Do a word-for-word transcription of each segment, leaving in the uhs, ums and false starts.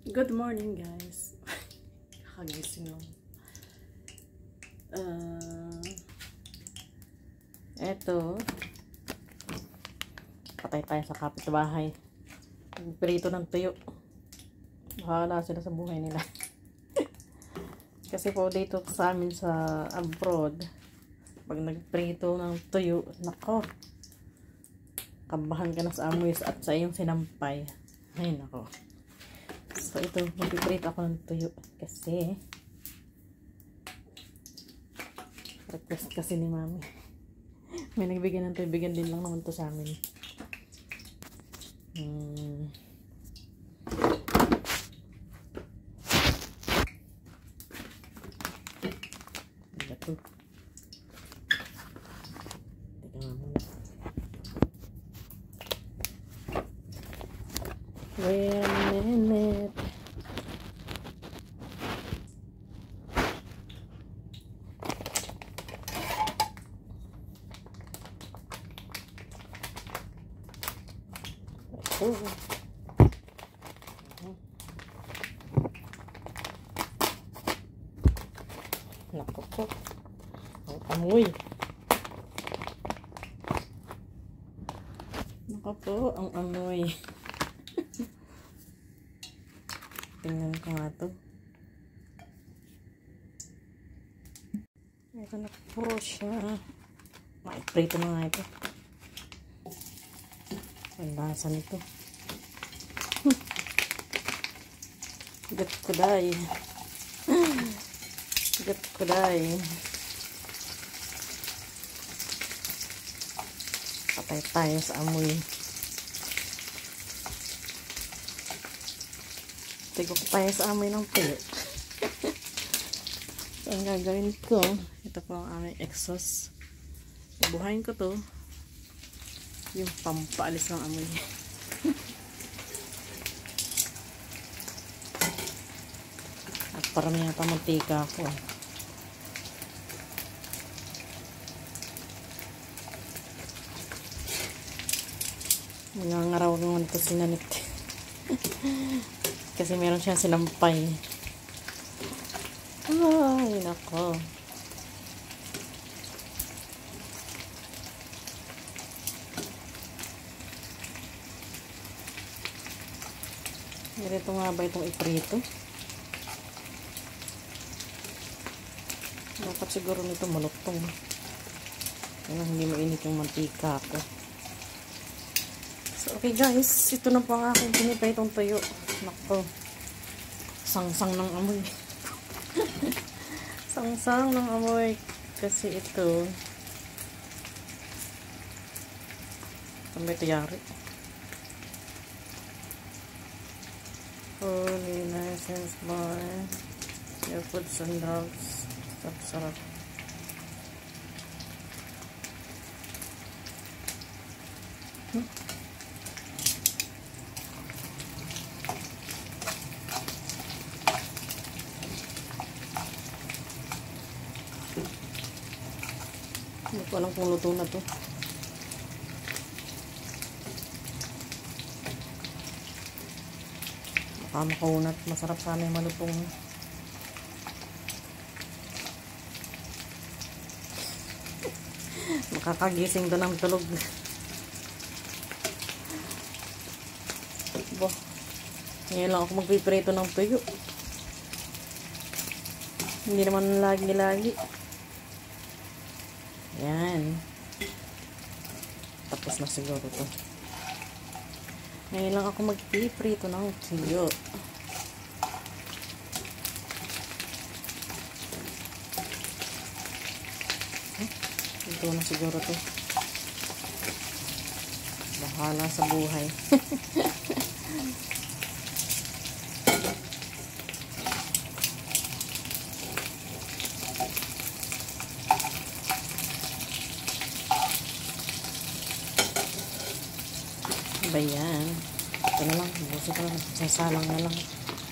Good morning, guys. Kakagising lang. Uh, eto. Patay tayo sa kapitbahay. Prito ng tuyo. Bahala sila sa buhay nila. Kasi po dito sa amin sa abroad, pag nagprito ng tuyo, nako, kabahan ka na sa amoy at sa iyong sinampay. Ay, nako. So, ito, magpiprito ako ng tuyo. Kasi, request kasi ni mami. May nagbigyan ng tuyo. Bigyan din lang naman to sa amin. Hmm. Ito. Teka nga muna. Wait a minute. Oh. Naku po. Ang amoy. Naku po, ang amoy. Tingnan ko nga to. Ito na po siya. Maiprito na nga ito. Ang lasa nito. Gat kuday. Gat kuday. Patay tayo sa amoy. Tigok tayo sa amoy ng tuyo. So, ang gagawin ko, ito po ang aming exhaust. Buhayin ko to. Yung pampaalis ng amoy. At parang yata mantika ako. Nangangaraw naman ito sinanit. Kasi meron siya sinampay. Ay, nako. Ganito nga ba itong iprito? Dapat siguro nito malutong. Kaya hindi mainit yung mantika ko. So, okay guys. Ito na po ang aking pinipritong tuyo. Nako. Sangsang ng amoy. Sangsang ng amoy. Kasi ito. Ano ba ito yari? Holy license bar. Your foods and drugs. Sarap-sarap. Hmm? Hindi ko alam kung luto na to. Baka makaunat. Masarap sana yung malutong. Makakagising to ng tulog. Bo. Ngayon lang ako magpiprito ng tuyo. Hindi naman lagi-lagi. Yan. Tapos na siguro to. Ngayon lang ako magpiprito ng tuyo. Ito na siguro to. Bahala sa buhay. Ba yan? Ito na lang. Buso ko lang. Sasalang na lang.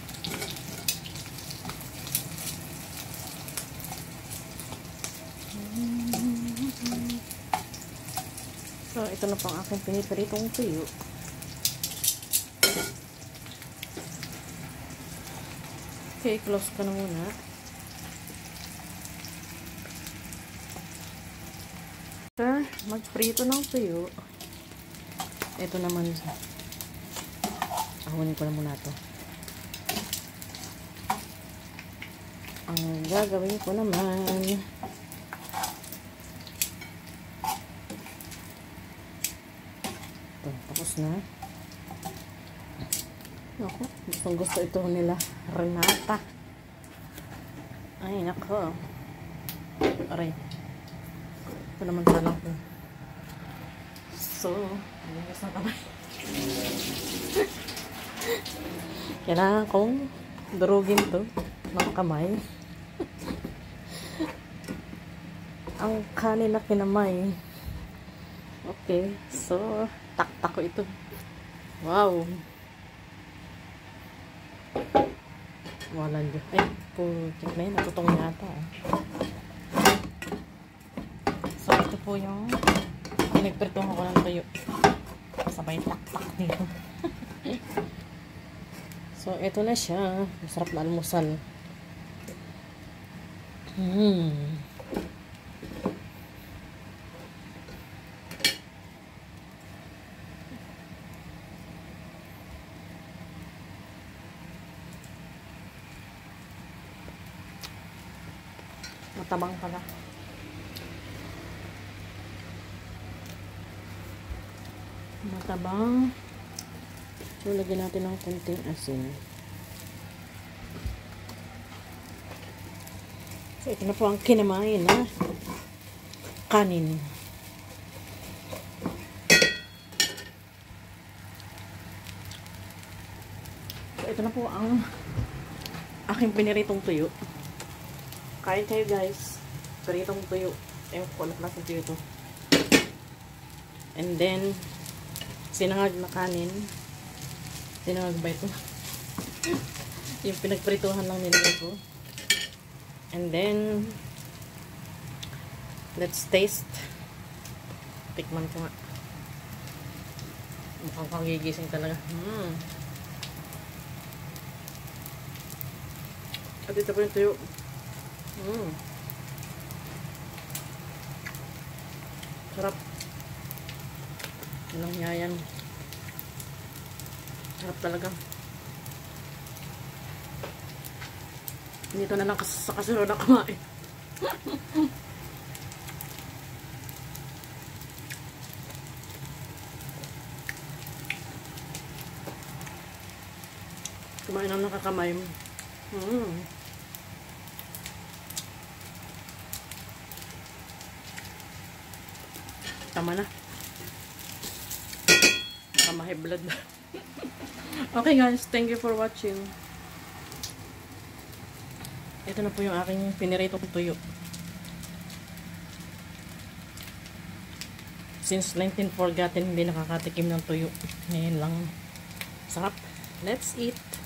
So, ito na pang aking pinipiritong tuyo. Okay, close ko na muna. After magprito ng tuyo, ito naman, ahunin ko na muna ito. Ang gagawin ko naman, ito, tapos na. Ako, gustong gusto ito nila Renata. Ay, nako. Aray. Ito naman sana ko. So, aligas na kamay. Kailangan kong durugin to ng kamay. Ang kanin na kinamay. Okay, so, taktak ko ito. Wow. Wala dyan. Ay, putik na yun. Natutong yata. So, ito po yung pinagprituhan ko ng tuyo. Sabay tak-tak dito. So, ito na siya. Masarap na almusal. Hmm. Matabang pala. Matabang. So, lagyan natin ng konting asin. So, ito na po ang kinamain na kanin. So, ito na po ang aking piniritong tuyo. Kain kayo guys. Piritong tuyo. Ewan ko alam klaseng tuyo to. And then, sinangag na kanin. Sinangag ba ito? Yung pinagprituhan lang nila ito. And then, let's taste. Tikman ko nga. Mukhang pangigising talaga. Hmm. At ito po yung tuyo. Hmm. Sarap. Walang yayan. Sarap talaga. Dito na lang sa kasunod na kumain. Kumain lang nakakamay. Hmm. Tama na. Kamahay blood. Okay guys, thank you for watching. Ito na po yung aking piniritong tuyo. Since nineteen forgotten, hindi nakakatikim ng tuyo. Ngayon lang. Sarap. Let's eat.